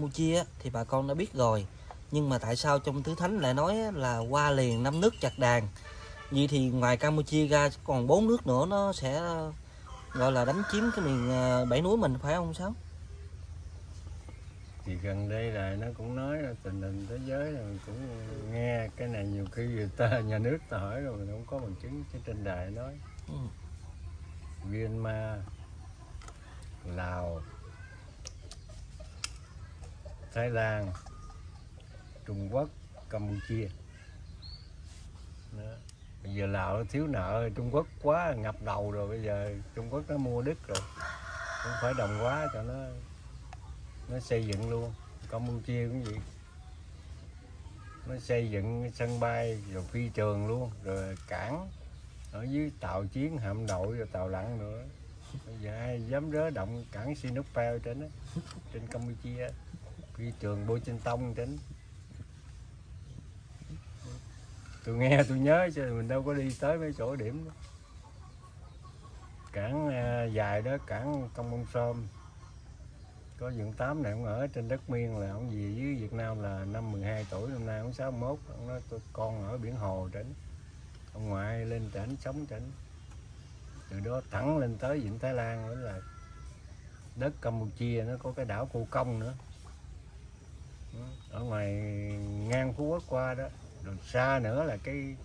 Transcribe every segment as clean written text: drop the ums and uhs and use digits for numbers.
Campuchia thì bà con đã biết rồi. Nhưng mà tại sao trong Tứ Thánh lại nói là qua liền 5 nước chặt đàn? Vậy thì ngoài Campuchia ra còn 4 nước nữa nó sẽ gọi là đánh chiếm cái miền 7 núi mình, phải không Sáu? Thì gần đây là nó cũng nói là tình hình thế giới rồi, cũng nghe cái này nhiều khi người ta nhà nước ta hỏi rồi mình không có bằng chứng, chứ trên đài nói Myanmar, Lào, Thái Lan, Trung Quốc, Campuchia đó. Bây giờ Lào nó thiếu nợ Trung Quốc quá ngập đầu rồi, bây giờ Trung Quốc nó mua đất rồi, cũng phải đồng hóa cho nó xây dựng luôn. Campuchia cũng vậy, nó xây dựng sân bay rồi phi trường luôn, rồi cảng ở dưới, tàu chiến hạm đội rồi tàu lặn nữa. Bây giờ ai dám rớ động cảng Sinop trên đó, trên Campuchia, phi trường Bô Trên Tông trên. Tôi nghe tôi nhớ chứ mình đâu có đi tới mấy chỗ điểm đó. Cảng dài đó, cảng Công Bông Sôm, có Dượng Tám này ông ở trên đất Miên, là ông về với Việt Nam là năm 12 tuổi, năm nay ông 61. Ông nói tôi con ở biển Hồ trển, ông ngoại lên trển sống trển, từ đó thẳng lên tới Vịnh Thái Lan nữa, là đất Campuchia. Nó có cái đảo Cô Công nữa ở ngoài ngang Phú Quốc qua đó, rồi xa nữa là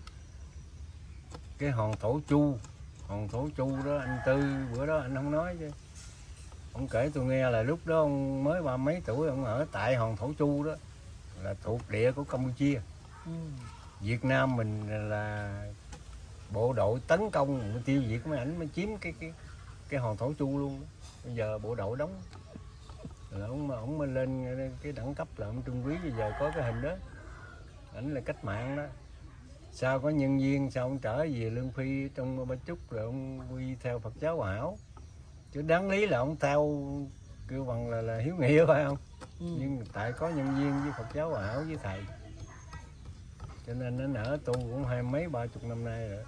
cái hòn Thổ Chu. Hòn Thổ Chu đó anh Tư bữa đó anh không nói chứ, ông kể tôi nghe là lúc đó ông mới 30 mấy tuổi, ông ở tại hòn Thổ Chu đó, là thuộc địa của Campuchia. Việt Nam mình là bộ đội tấn công tiêu diệt mấy ảnh mới chiếm cái hòn Thổ Chu luôn đó. Bây giờ bộ đội đóng là ông mới lên cái đẳng cấp là ông trung úy. Bây giờ có cái hình đó, ảnh là cách mạng đó. Sao có nhân viên, sao ông trở về Lương Phi trong Ba Chúc, rồi ông quy theo Phật giáo Hòa Hảo, chứ đáng lý là ông theo kêu bằng là hiếu nghĩa, phải không? Nhưng tại có nhân viên với Phật giáo Hòa Hảo với thầy, cho nên nó nở tu cũng 20 mấy 30 năm nay rồi.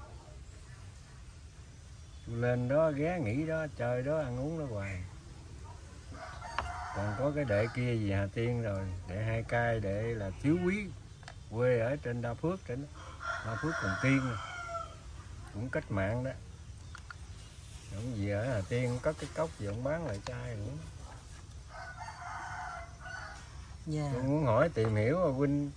Tôi lên đó ghé nghỉ đó, chơi đó, ăn uống đó hoài. Còn có cái đệ kia gì Hà Tiên rồi, đệ Hai Cai, đệ là thiếu quý, quê ở trên Đa Phước, trên đó. Đa Phước Còn Tiên cũng cách mạng đó. Ông gì ở Hà Tiên có cái cốc gì ông bán lại chai nữa. Tôi muốn hỏi tìm hiểu mà huynh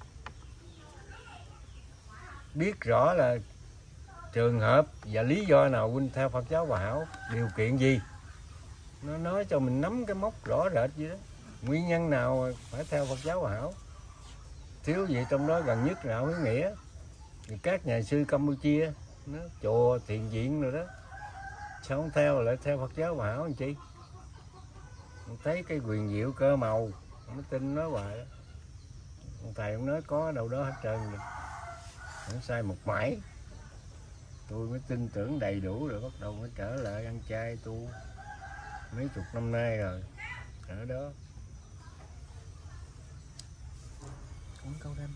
biết rõ là trường hợp và lý do nào huynh theo Phật giáo Hòa Hảo, điều kiện gì, nó nói cho mình nắm cái mốc rõ rệt vậy đó. Nguyên nhân nào phải theo Phật giáo Hòa Hảo, thiếu gì trong đó gần nhất là hiếu nghĩa. Thì các nhà sư Campuchia nó chùa thiền viện rồi đó, sao không theo, lại theo Phật giáo Hòa Hảo làm chi? Mình thấy cái quyền diệu cơ màu, nó tin nói hoài đó. Ông thầy ông nói có đâu đó hết trơn rồi, không sai một mãi. Tôi mới tin tưởng đầy đủ rồi bắt đầu mới trở lại ăn chay tu mấy chục năm nay rồi ở đó. Câu đêm.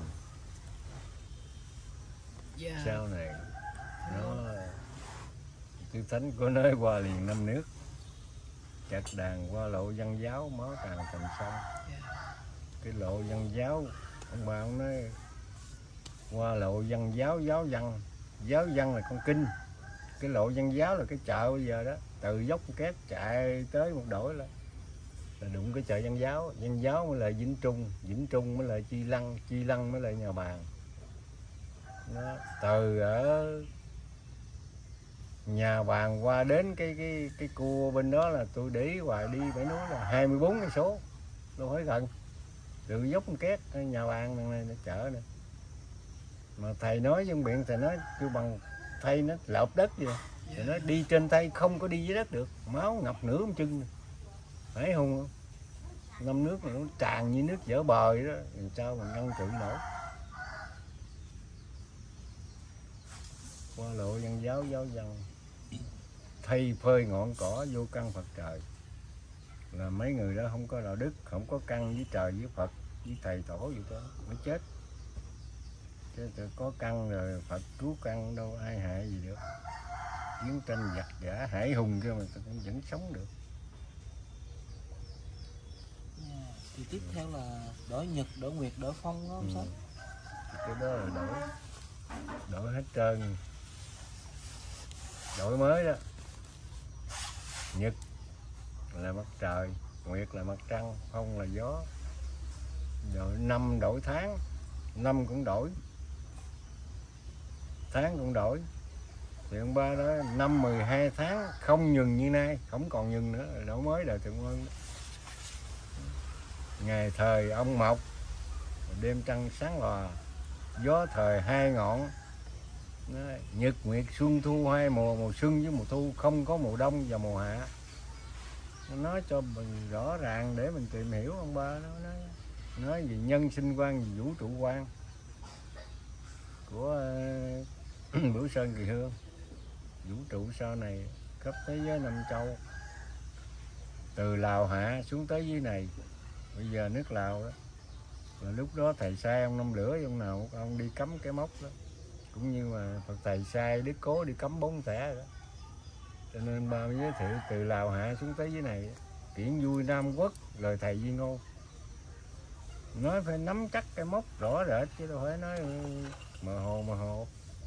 Sau này nó Chư Thánh có nói qua liền 5 nước chặt đàn, qua lộ văn giáo máu tràn thành sông. Cái lộ văn giáo, ông bà ông nói qua lộ văn giáo, giáo văn là con kinh. Cái lộ văn giáo là cái chợ bây giờ đó, từ dốc Két chạy tới một đổi là đụng cái chợ văn giáo mới là Vĩnh Trung mới là Chi Lăng mới là Nhà Bàng đó. Từ ở Nhà Bàng qua đến cái cua bên đó là tôi để ý hoài, đi phải nói là 24 cây số, đâu phải gần. Từ dốc Két Nhà Bàng này nó chợ nè, mà thầy nói dân biện, thầy nói kêu bằng thay nó lợp đất vậy. Thầy nói đi trên tay không có đi dưới đất được, máu ngập nửa chân, phải không? 5 nước mà nó tràn như nước vỡ bờ vậy đó, làm sao mà ngăn cự nổi. Qua lộ văn giáo, giáo văn thay phơi ngọn cỏ vô căn Phật trời, là mấy người đó không có đạo đức, không có căn với trời với Phật với thầy tổ gì đó mới chết. Chứ có căn rồi Phật cứu căn đâu ai hại gì được. Chiến tranh giặc giả hải hùng kia mà cũng vẫn sống được. Thì tiếp theo là đổi nhật, đổi nguyệt, đổi phong đó ông Sáu. Cái đó là đổi hết trơn, đổi mới đó. Nhật là mặt trời, nguyệt là mặt trăng, phong là gió. Rồi năm đổi tháng, năm cũng đổi, tháng cũng đổi. Thì ông ba đó năm 12 tháng không nhừng như nay, không còn nhừng nữa, đổi mới đời Thượng Quân. Ngày thời ông mọc, đêm trăng sáng lòa, gió thời hai ngọn. Nhật nguyệt xuân thu hai mùa, mùa xuân với mùa thu, không có mùa đông và mùa hạ. Nó nói cho mình rõ ràng để mình tìm hiểu. Ông ba nó nói về nhân sinh quan, về vũ trụ quan của Bửu Sơn Kỳ Hương. Vũ trụ sau này khắp thế giới năm châu, từ Lào hạ xuống tới dưới này. Bây giờ nước Lào đó là lúc đó thầy sai ông Năm Lửa, ông nào ông đi cắm cái mốc đó, cũng như mà Phật thầy sai Đức Cố đi cắm 4 thẻ đó. Cho nên ba mới giới thiệu từ Lào hạ xuống tới dưới này. Kiển vui Nam Quốc, lời thầy Di Ngô. Nói phải nắm chắc cái mốc rõ rệt chứ đâu phải nói mơ hồ.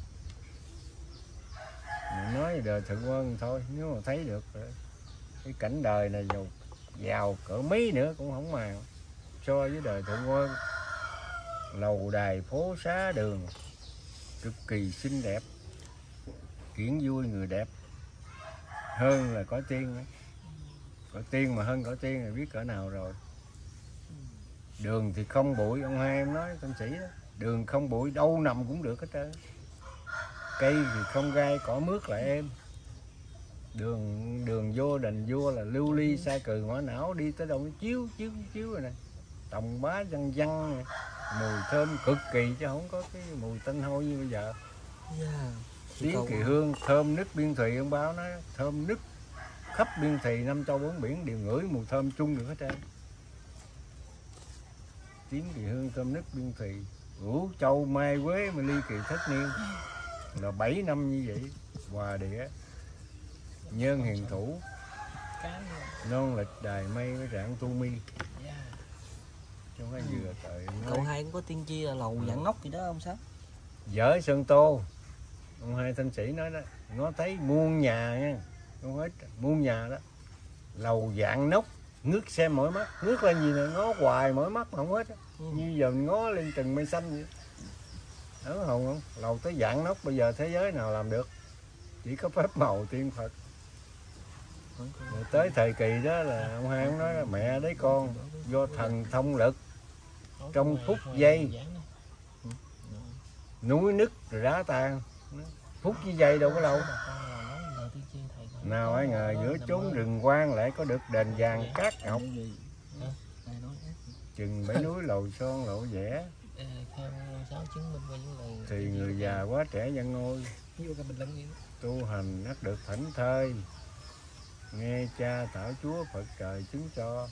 Mình nói đời Thượng Quân thôi, nếu mà thấy được cái cảnh đời này giàu cỡ mấy nữa cũng không màng so với đời Thượng Quân. Lầu đài phố xá đường cực kỳ xinh đẹp, kiển vui người đẹp, hơn là cõi tiên. Cõi tiên mà hơn cõi tiên thì biết cỡ nào rồi. Đường thì không bụi, ông hai em nói tâm sĩ đó, đường không bụi đâu nằm cũng được hết trơn. Cây thì không gai, cỏ mướt lại êm. Đường vô đền vua là lưu ly xa cừ ngõ não, đi tới đâu nó chiếu rồi nè. Tòng bá văng này. Mùi thơm cực kỳ chứ không có cái mùi tanh hôi như bây giờ. Tiếng Kỳ Hương thơm nức biên thùy, ông báo nói thơm nức khắp biên thùy, năm châu bốn biển đều ngửi mùi thơm chung được hết trơn. Tiếng Kỳ Hương thơm nức biên thùy, Vũ Châu Mai Quế mà ly kỳ thất niên là 7 năm như vậy. Hòa địa nhân hiền thủ, non lịch đài mây với rạng tu mi. Trong cái dừa trời. Cậu hai cũng có tiên tri là lầu dạng nóc gì đó ông Sáu. Dở Sơn Tô, ông hai thanh sĩ nói đó, nó thấy muôn nhà nha, không hết muôn nhà đó, lầu dạng nóc, ngước xem mỗi mắt, ngước lên gì nè, ngó hoài mỗi mắt không hết. Như giờ mình ngó lên từng mây xanh vậy. Đó không? Lầu tới dạng nóc bây giờ thế giới nào làm được, chỉ có phép màu tiên Phật. Rồi tới thời kỳ đó là ông hai ông nói là mẹ đấy con, do thần thông lực trong phút giây núi nứt rồi đá tan. Phút với giây đâu có lâu. Nào ai ngờ giữa chốn rừng quang lại có được đền vàng cát ngọc, chừng bãi núi lầu son lộ vẽ. Thì người già quá trẻ dân ngôi, tu hành ắt được thảnh thơi, nghe cha thảo Chúa Phật trời chứng cho.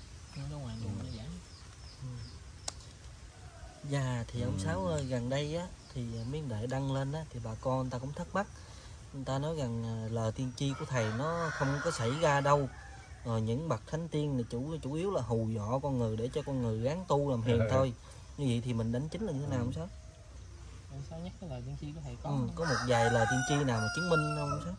Dạ thì ông Sáu ơi, gần đây á thì Miên Đệ đăng lên á thì bà con người ta cũng thắc mắc. Người ta nói rằng lời tiên tri của thầy nó không có xảy ra đâu. Rồi những bậc thánh tiên này chủ yếu là hù dọa con người để cho con người gắng tu làm hiền thôi. Như vậy thì mình đánh chính là như thế nào ông Sáu? Sao nhắc cái lời tiên tri của thầy có một vài lời tiên tri nào mà chứng minh không ông Sáu?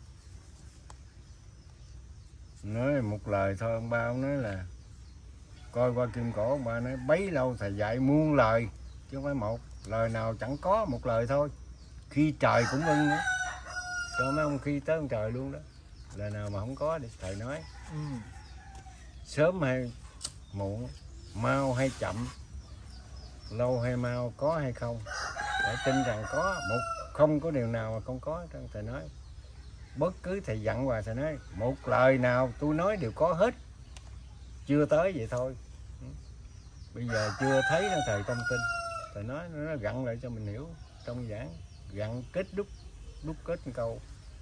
Nói một lời thôi, ông ba ông nói là coi qua kim cổ, ông ba nói bấy lâu thầy dạy muôn lời chứ không phải một lời nào, chẳng có một lời thôi. Khi trời cũng ưng nữa, cho mấy ông khi tới ông trời luôn đó. Lời nào mà không có thì thầy nói. Sớm hay muộn, mau hay chậm, lâu hay mau, có hay không, phải tin rằng có. Không có điều nào mà không có. Thầy nói bất cứ thầy dặn hoài, thầy nói một lời nào tôi nói đều có hết, chưa tới vậy thôi. Bây giờ chưa thấy nên thầy không tin. Thầy nói nó gặn lại cho mình hiểu trong giảng, gặn kết đúc kết một câu.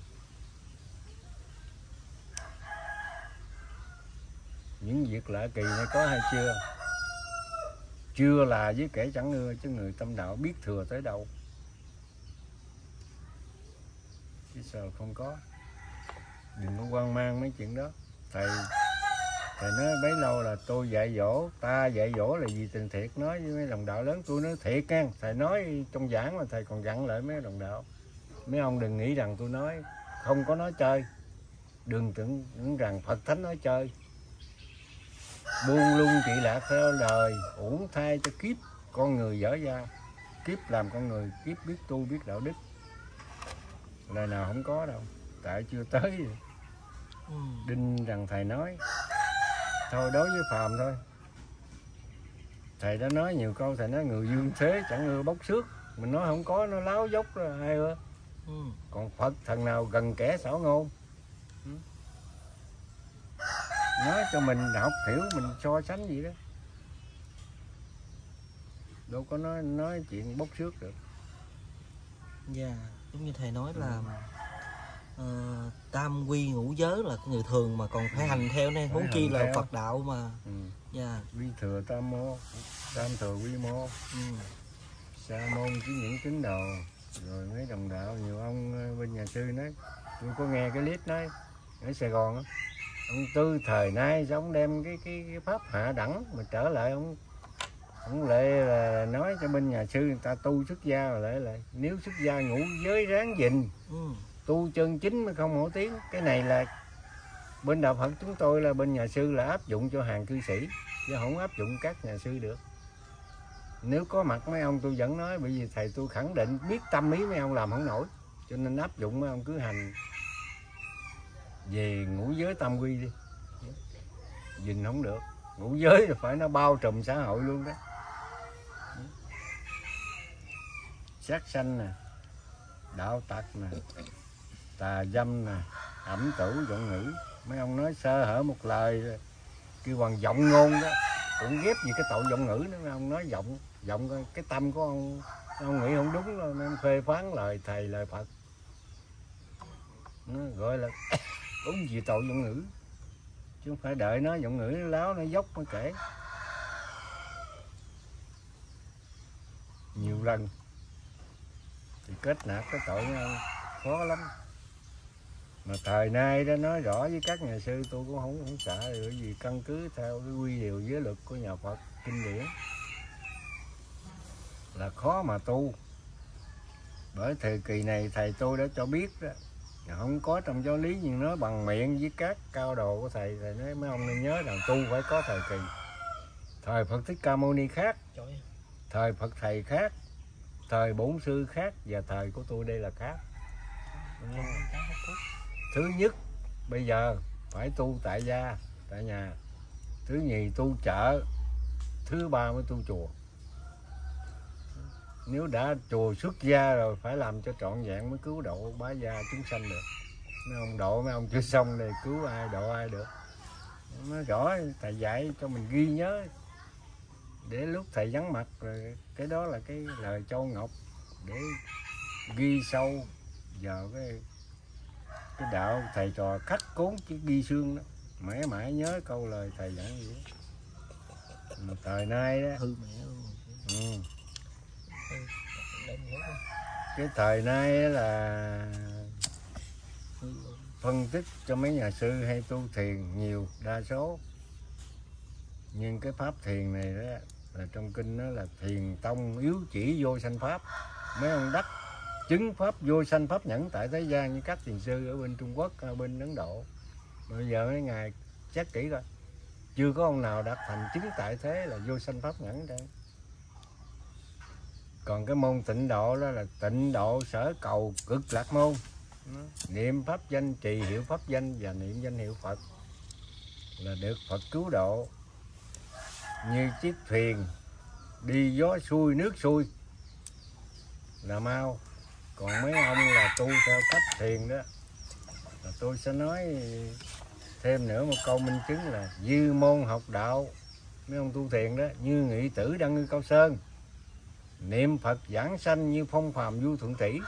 Những việc lạ kỳ này có hay chưa? Chưa là với kẻ chẳng ưa, chứ người tâm đạo biết thừa tới đâu. Chứ sao không có. Đừng có hoang mang mấy chuyện đó. Thầy Thầy nói bấy lâu là tôi dạy dỗ, ta dạy dỗ là gì tình thiệt, nói với mấy đồng đạo lớn. Tôi nói thiệt nha, thầy nói trong giảng mà thầy còn dặn lại mấy đồng đạo. Mấy ông đừng nghĩ rằng tôi nói, không có nói chơi. Đừng tưởng rằng Phật Thánh nói chơi. Buông lung trị lạc theo đời, uổng thay cho kiếp con người dở dang. Kiếp làm con người, kiếp biết tu biết đạo đức. Lời nào không có đâu, tại chưa tới. Đinh rằng thầy nói thôi, đối với phàm thôi. Thầy đã nói nhiều câu, thầy nói người dương thế chẳng ưa bốc xước. Mình nói không có, nó láo dốc đó, ai ưa. Còn Phật thần nào gần kẻ xảo ngôn. Nói cho mình học hiểu, mình so sánh gì đó. Đâu có nói chuyện bốc xước được. Dạ, giống như thầy nói là tam quy ngũ giới là người thường mà còn phải hành theo nên huống chi là Phật đạo mà. Dạ. Vi thừa tam mô, tam thừa quy mô, sa môn chứ những tín đồ. Rồi mấy đồng đạo, nhiều ông bên nhà sư nói, tôi có nghe cái clip nói ở Sài Gòn đó, ông Tư thời nay giống đem cái pháp hạ đẳng mà trở lại ông lại là nói cho bên nhà sư người ta tu xuất gia rồi lại nếu xuất gia ngũ giới ráng gìn, tu chân chính mới không nổi tiếng. Cái này là bên đạo Phật chúng tôi là bên nhà sư là áp dụng cho hàng cư sĩ chứ không áp dụng các nhà sư được. Nếu có mặt mấy ông tôi vẫn nói, bởi vì thầy tôi khẳng định biết tâm ý mấy ông làm không nổi, cho nên áp dụng mấy ông cứ hành về ngũ giới tam quy đi, nhìn không được. Ngũ giới là phải nó bao trùm xã hội luôn đó. Sát sanh nè, đạo tặc nè, tà dâm nè, ẩm tửu giọng ngữ. Mấy ông nói sơ hở một lời kêu bằng giọng ngôn đó, cũng ghép gì cái tội giọng ngữ nữa. Mấy ông nói giọng cái tâm của ông nghĩ không đúng rồi, mấy ông phê phán lời thầy lời Phật. Nó gọi là đúng gì tội giọng ngữ, chứ không phải đợi nó giọng ngữ nó láo nó dốc nó kể nhiều lần thì kết nạp cái tội nó khó lắm. Mà thời nay đó nói rõ với các nhà sư tôi cũng không sợ, bởi vì căn cứ theo cái quy điều giới luật của nhà Phật kinh điển là khó mà tu. Bởi thời kỳ này thầy tôi đã cho biết đó, không có trong giáo lý nhưng nói bằng miệng với các cao đồ của thầy. Thầy nói mấy ông nên nhớ rằng tu phải có thời kỳ. Thời Phật Thích Ca Mâu Ni khác, thời Phật thầy khác, thời bổn sư khác, và thời của tôi đây là khác. Thứ nhất bây giờ phải tu tại gia tại nhà, thứ nhì tu chợ, thứ ba mới tu chùa. Nếu đã chùa xuất gia rồi phải làm cho trọn vẹn mới cứu độ bá gia chúng sanh được. Mấy ông độ mấy ông chưa xong thì cứu ai độ ai được. Nó rõ thầy dạy cho mình ghi nhớ để lúc thầy vắng mặt rồi, cái đó là cái lời châu ngọc để ghi sâu vào cái đạo thầy trò khắc cốt chứ ghi xương đó, mãi mãi nhớ câu lời thầy dặn gì đó. Mà thời nay đó hư mẹ luôn. Cái thời nay là phân tích cho mấy nhà sư hay tu thiền nhiều đa số, nhưng cái pháp thiền này đó là trong kinh đó là thiền tông yếu chỉ vô sanh pháp. Mấy ông đắc chứng pháp vô sanh pháp nhẫn tại thế gian như các thiền sư ở bên Trung Quốc, ở bên Ấn Độ. Bây giờ mấy ngài chắc kỹ coi, chưa có ông nào đạt thành chứng tại thế là vô sanh pháp nhẫn đây. Còn cái môn tịnh độ đó là tịnh độ sở cầu cực lạc môn, niệm pháp danh, trì hiệu pháp danh và niệm danh hiệu Phật là được Phật cứu độ. Như chiếc thuyền đi gió xuôi nước xuôi là mau. Còn mấy ông là tu theo cách thiền đó là tôi sẽ nói thêm nữa một câu minh chứng là dư môn học đạo. Mấy ông tu thiền đó như Nghị Tử Đăng Ngư Cao Sơn, niệm Phật giảng sanh như phong phàm du thuận tỷ.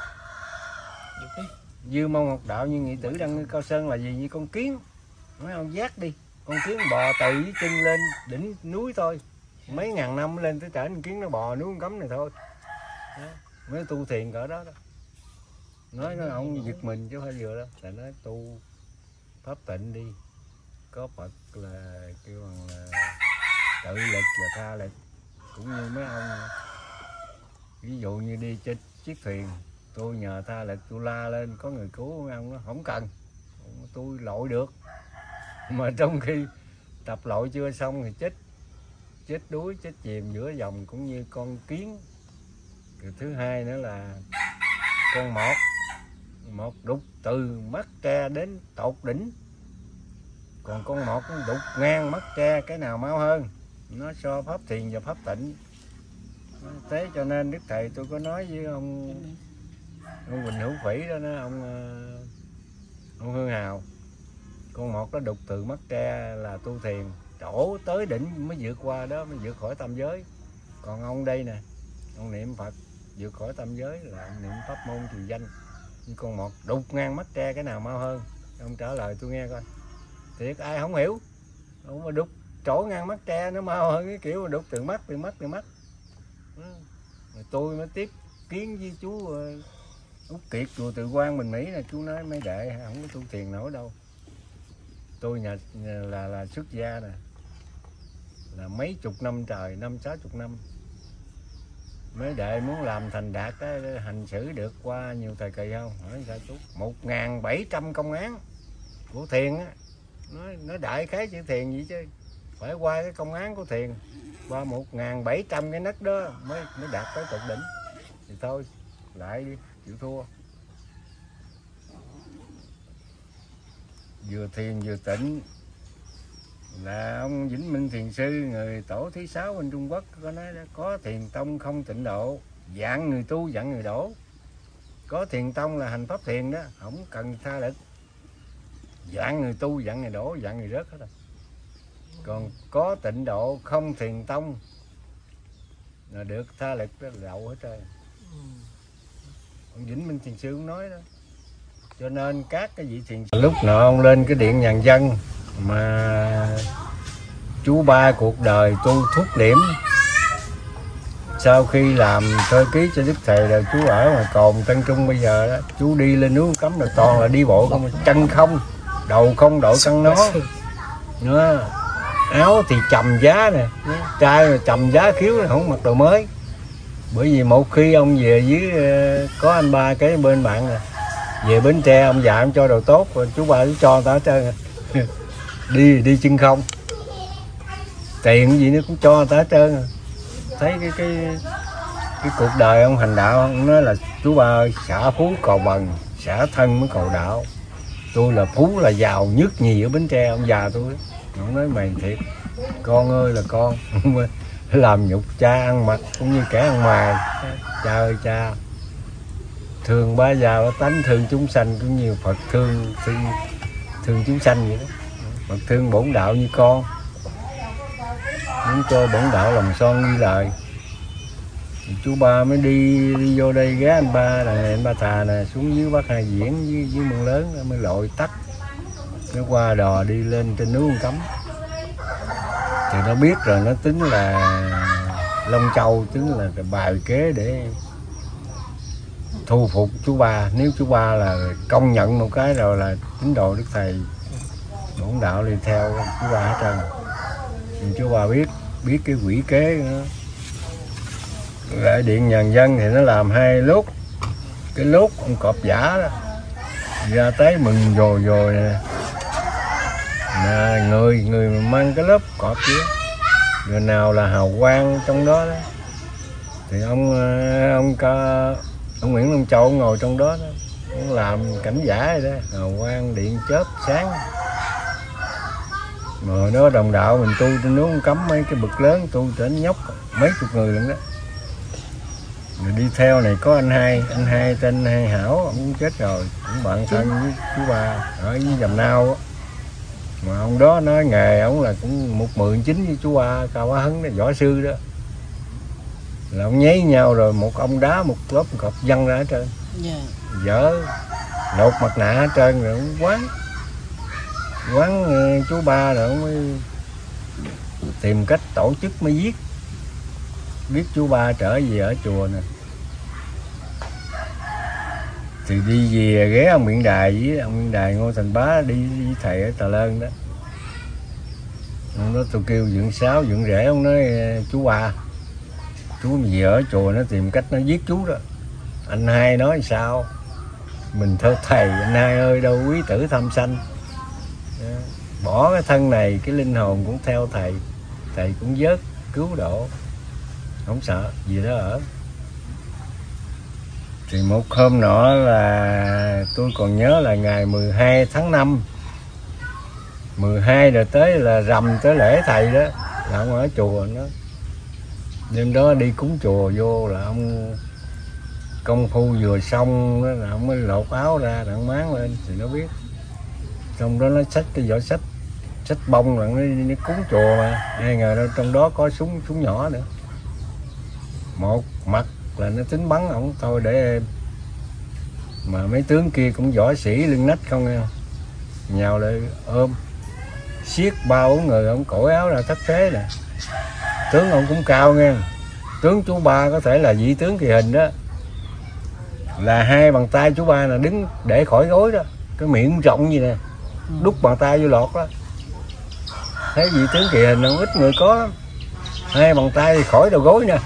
Dư môn học đạo như Nghị Tử Đăng Ngư Cao Sơn là gì? Như con kiến. Mấy ông giác đi, con kiến bò từ dưới chân lên đỉnh núi thôi, mấy ngàn năm lên tới trển kiến nó bò núi cấm này thôi. Mới tu thiền cỡ đó đó. Nói ông giật mình chứ không phải vừa đâu. Là nói tu pháp tịnh đi, có Phật là kêu bằng là tự lực và tha lực. Cũng như mấy ông ví dụ như đi trên chiếc thuyền, tôi nhờ tha lực tôi la lên có người cứu, mấy ông nó không cần, tôi lội được. Mà trong khi tập lội chưa xong thì chết đuối, chết chìm giữa dòng cũng như con kiến. Rồi thứ hai nữa là con một đục từ Mắt Tre đến tột đỉnh, còn con một nó đục ngang Mắt Tre, cái nào mau hơn, nó so pháp thiền và pháp tịnh. Thế cho nên Đức Thầy tôi có nói với ông Quỳnh Hữu Phỉ đó, ông Hương Hào, con một nó đục từ Mắt Tre là tu thiền, trổ tới đỉnh mới vượt qua đó, mới vượt khỏi tam giới. Còn ông đây nè, ông niệm Phật vượt khỏi tam giới là ông niệm pháp môn trì danh. Nhưng con một đục ngang Mắt Tre, cái nào mau hơn? Ông trả lời tôi nghe coi. Thiệt ai không hiểu, ông mà đục trổ ngang Mắt Tre nó mau hơn cái kiểu mà đục từ mắt. Rồi tôi mới tiếp kiến với chú Út Kiệt chùa Từ Quan Bình Mỹ là chú nói mấy đệ không có tu thiền nổi đâu. Tôi nhà là xuất gia nè, là mấy chục năm trời, 50-60 năm. Mấy đệ muốn làm thành đạt đó, hành xử được qua nhiều thời kỳ không? Hỏi sao chú? 1700 công án của thiền á. Nói đại khái chữ thiền vậy chứ. Phải qua cái công án của thiền, qua 1700 cái nấc đó mới đạt tới tột đỉnh. Thì thôi, lại đi, chịu thua. Vừa thiền vừa tịnh là ông Vĩnh Minh Thiền Sư, người tổ thứ 6 bên Trung Quốc có nói đó, có thiền tông không tịnh độ, dạng người tu dạng người đổ. Có thiền tông là hành pháp thiền đó, không cần tha lực. Dạng người tu dạng người đổ, dạng người rớt hết rồi. Còn có tịnh độ không thiền tông là được tha lực, đó là đậu hết trơn. Ông Vĩnh Minh Thiền Sư cũng nói đó. Cho nên các cái vị thiền sư lúc nọ ông lên cái điện Nhàn Dân mà chú Ba cuộc đời tu thúc điểm. Sau khi làm thơ ký cho Đức Thầy là chú ở ngoài Cồn Tân Trung bây giờ đó, chú đi lên núi Cấm là toàn là đi bộ không, chân không, đầu không đội căng nó nữa. Áo thì trầm giá nè, trai mà trầm giá khiếu là không mặc đồ mới. Bởi vì một khi ông về dưới có anh Ba cái bên bạn nè, về Bến Tre ông già ông cho đồ tốt, rồi chú Ba cứ cho ta hết trơn. đi chân không, tiền gì nó cũng cho ta hết trơn. Thấy cái cuộc đời ông hành đạo, ông nói là chú Ba ơi, xả phú cầu bần, xả thân mới cầu đạo. Tôi là phú là giàu nhất nhì ở Bến Tre, ông già tôi. Ông nói mày thiệt, con ơi là con. Làm nhục cha ăn mặc cũng như kẻ ăn mày. Cha ơi cha, thương ba già ba tánh, thương chúng sanh cũng như Phật thương chúng sanh vậy đó. Phật thương bổn đạo như con, muốn cho bổn đạo làm son như lời. Thì chú Ba mới đi vô đây ghé anh Ba là anh Ba Thà nè, xuống dưới Bắc Hai Diễn dưới Mương Lớn mới lội tắt, nó qua đò đi lên trên núi Cấm. Thì nó biết rồi, nó tính là Long Châu, tính là bài kế để thu phục chú Ba. Nếu chú Ba là công nhận một cái rồi là tín đồ Đức Thầy bổn đạo đi theo chú Ba hết trơn. Chú Ba biết cái quỷ kế nữa. Lại điện Nhàn Dân thì nó làm 2 lốt. Cái lốt ông cọp giả đó ra tới mừng rồi nè, là người mà mang cái lớp cọp kia, người nào là hào quang trong đó đó thì ông Nguyễn Long Châu ngồi trong đó đó, ông làm cảnh giả vậy đó, hào quang điện chớp sáng. Mà đó đồng đạo mình tu trên núi Cấm mấy cái bực lớn, tu trên nhóc mấy chục người lận đó. Rồi đi theo này có anh hai tên Hai Hảo, ông cũng chết rồi, cũng bạn thân với chú Ba ở với Dầm Nao á. Mà ông đó nói nghề ông là cũng 1/19 với chú Ba Cao Bá Hấn đó, võ sư đó. Là ông nháy nhau rồi một ông đá một lớp cọp văng ra hết trơn. Dở lột mặt nạ hết trơn, rồi ông quán chú Ba rồi ông mới tìm cách tổ chức mới giết. Biết chú Ba trở về ở chùa nè, thì đi về ghé ông Miện Đài với ông Miện Đài Ngô Thành Bá đi với thầy ở Tà Lơn đó. Hôm đó tôi kêu dượng Sáu, dượng Rể, ông nói chú Ba, chú gì ở chùa nó tìm cách nó giết chú đó. Anh Hai nói sao? Mình theo thầy, anh Hai ơi đâu quý tử tham sanh. Bỏ cái thân này, cái linh hồn cũng theo thầy, thầy cũng vớt cứu độ, không sợ gì đó ở. Thì một hôm nọ là tôi còn nhớ là ngày 12 tháng 5, 12 rồi tới là rằm tới lễ thầy đó, là ông ở chùa nó. Đêm đó đi cúng chùa vô là ông công phu vừa xong đó, là ông mới lột áo ra, đặng máng lên thì nó biết. Trong đó nó xách cái vỏ sách bông là nó cúng chùa mà, ai ngờ đâu trong đó có súng nhỏ nữa. Một mặt là nó tính bắn ổng thôi để em. Mà mấy tướng kia cũng võ sĩ lưng nách không nghe, nhào lại ôm siết 3-4 người, ông cởi áo ra thất thế nè. Tướng ông cũng cao nghe, tướng chú Ba có thể là vị tướng Kỳ Hình đó, là 2 bàn tay chú Ba là đứng để khỏi gối đó, cái miệng rộng gì nè, đút bàn tay vô lọt đó. Thấy vị tướng Kỳ Hình không ít người có lắm, 2 bàn tay thì khỏi đầu gối nè.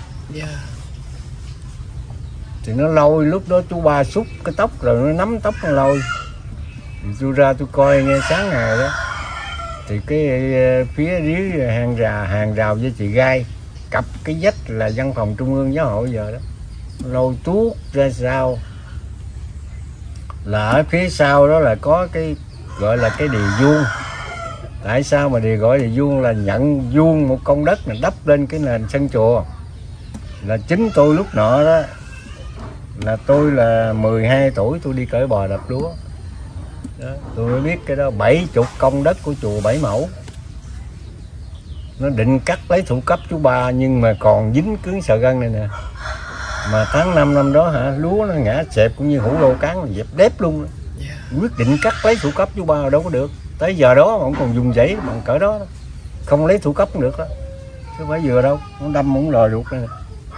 Thì nó lôi, lúc đó chú Ba xúc cái tóc rồi nó nắm tóc nó lôi. Thì tôi ra tôi coi nghe sáng ngày đó, thì cái phía dưới hàng rào với chị Gai cặp cái vách là văn phòng Trung ương Giáo hội giờ đó, lôi tuốt ra sau. Là ở phía sau đó là có cái gọi là cái đìa vuông. Tại sao mà đìa gọi đìa vuông? Là nhận vuông một công đất này đắp lên cái nền sân chùa. Là chính tôi lúc nọ đó, là tôi là 12 tuổi tôi đi cởi bò đập lúa đó, tôi mới biết cái đó 70 công đất của chùa 7 mẫu. Nó định cắt lấy thủ cấp chú Ba nhưng mà còn dính cứng sợi gân này nè. Mà tháng 5 năm đó hả, lúa nó ngã xẹp cũng như hũ lô cán, dẹp đép luôn. Quyết định cắt lấy thủ cấp chú Ba đâu có được. Tới giờ đó mà ông còn dùng giấy bằng cỡ đó, không lấy thủ cấp cũng được đó, chứ không phải vừa đâu, nó đâm ổng lòi ruột này nè.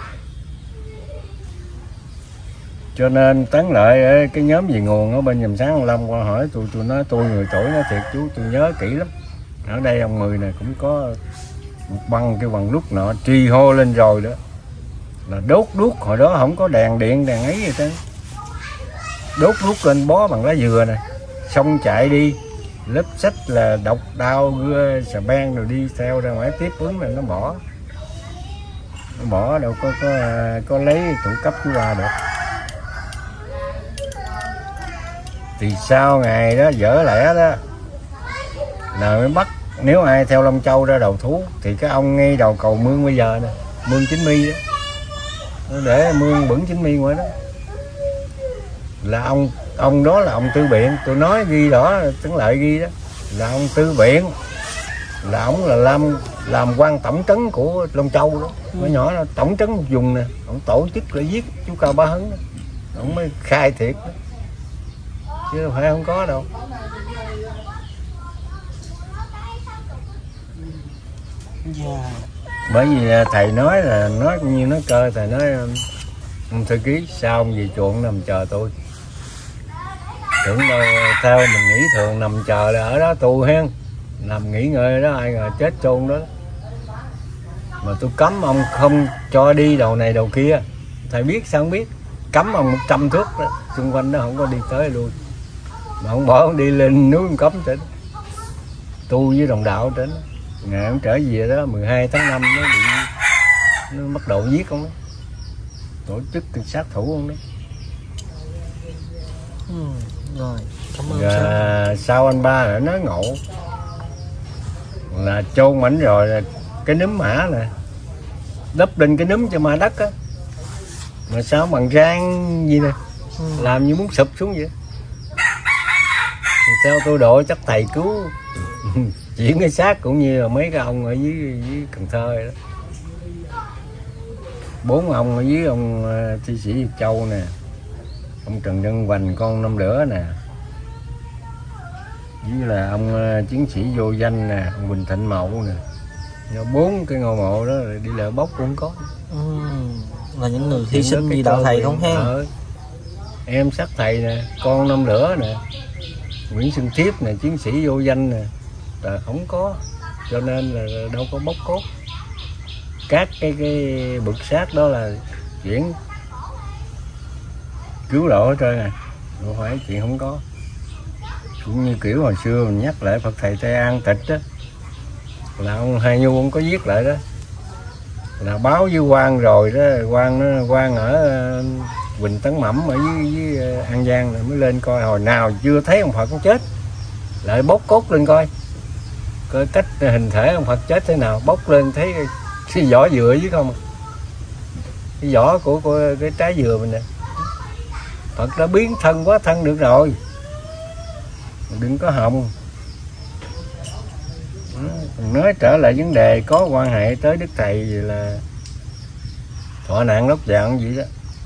Cho nên Tấn Lợi cái nhóm về nguồn ở bên Dầm Sáng Ông Long qua hỏi tôi nói tôi người tuổi nó thiệt chú, tôi nhớ kỹ lắm. Ở đây ông Mười này cũng có một băng cái bằng lúc nọ tri hô lên rồi đó, là đốt đuốc. Hồi đó không có đèn điện đèn ấy gì hết, đốt đuốc lên bó bằng lá dừa này, xong chạy đi lớp sách là độc đao gưa xà beng rồi đi theo ra ngoài tiếp ứng là nó bỏ đâu có lấy thủ cấp chú Ba được. Thì sau ngày đó dở lẽ đó là mới bắt, nếu ai theo Long Châu ra đầu thú thì cái ông ngay đầu cầu mương bây giờ nè, mương Chính My đó, để mương Bửng Chính My ngoài đó, là ông đó là ông Tư Biện. Tôi nói ghi đó, Tấn Lợi ghi đó, là ông Tư Biện, là ông là làm quan tổng trấn của Long Châu đó. Nó nhỏ đó, tổng trấn một vùng nè, ông tổ chức để giết chú Cao Bá Hấn đó. Ông mới khai thiệt đó, chứ đâu phải không có đâu. Bởi vì thầy nói là nói cũng như nói cơ, thầy nói ông thư ký sao ông về chuộng nằm chờ tôi. Tưởng đâu theo mình nghĩ thường nằm chờ là ở đó tù hen, nằm nghỉ ngơi đó, ai ngờ chết chôn đó. Mà tôi cấm ông không cho đi đầu này đầu kia, thầy biết sao không biết, cấm ông 100 thước đó, xung quanh đó không có đi tới luôn. Mà ông bỏ ông đi lên núi ông cấm trên, tu với đồng đạo trên. Ngày ông trở về đó 12 tháng 5 nó bắt đầu giết ông đó, tổ chức sát thủ ông đó. Rồi, cảm ơn. Sau anh Ba lại nói ngộ là chôn mảnh rồi là cái núm mã nè, đắp lên cái núm cho ma đất á, mà sao bằng rang gì nè, làm như muốn sụp xuống vậy. Thì theo tôi độ chắc thầy cứu chuyển cái xác cũng như là mấy cái ông ở dưới Cần Thơ đó, 4 ông ở dưới ông thi sĩ Việt Châu nè, ông Trần Nhân Hoành con Năm Lửa nè, với là ông chiến sĩ vô danh nè, ông Bình Thịnh Mậu nè, 4 cái ngôi mộ đó đi lỡ bốc cũng có. Là những người hy sinh vì đạo thầy không hen. Em sát thầy nè, con Năm Lửa nè, Nguyễn Xuân Thiếp nè, chiến sĩ vô danh nè, là không có. cho nên là đâu có bóc cốt. Các cái bực xác đó là chuyển cứu độ hết trơn à, không phải chuyện không có. Cũng như kiểu hồi xưa mình nhắc lại Phật thầy Tây An Tịch đó, là ông Hai Nhu ông có viết lại đó, là báo với quan rồi đó, quan ở Quỳnh Tấn Mẩm ở với An Giang rồi mới lên coi, hồi nào chưa thấy ông Phật cũng chết, lại bóc cốt lên coi cách hình thể ông Phật chết thế nào, bóc lên thấy cái vỏ dừa dưới không, cái vỏ của cái trái dừa mình nè. Phật đã biến thân quá thân được rồi, đừng có hòng. Nói trở lại vấn đề có quan hệ tới Đức Thầy là thọ nạn lốc dạng vậy đó.